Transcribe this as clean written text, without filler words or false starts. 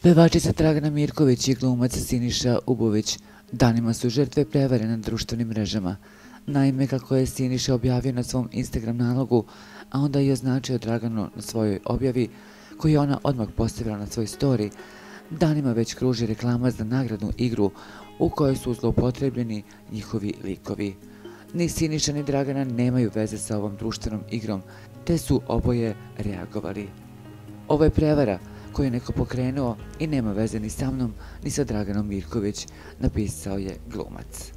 Pevačica Dragana Mirković i glumac Siniša Ubović danima su žrtve prevare na društvenim mrežama. Naime, kako je Siniša objavio na svom Instagram nalogu, a onda i označio Draganu na svojoj objavi, koju je ona odmah postavila na svoj story, danima već kruži reklama za nagradnu igru u kojoj su zloupotrebljeni njihovi likovi. Ni Siniša ni Dragana nemaju veze sa ovom društvenom igrom, te su oboje reagovali. Ovo je prevara koju je neko pokrenuo i nema veze ni sa mnom, ni sa Draganom Mirković, napisao je glumac.